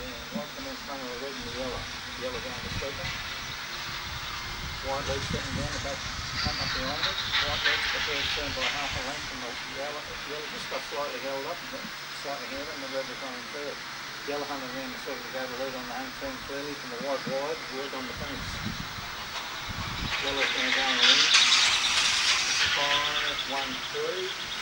white come in front of the red and the yellow. Yellow down the centre. White legs getting down the back, come up behind it. White legs the first turn by half a length from the yellow. Yellow just got slightly held up, slightly held, and the red was running third. Yellow hunter around the circle to go to lead on the home turn clearly from the white wide, work on the fence. Yellow's going to go on the wing. 5, 1, 3.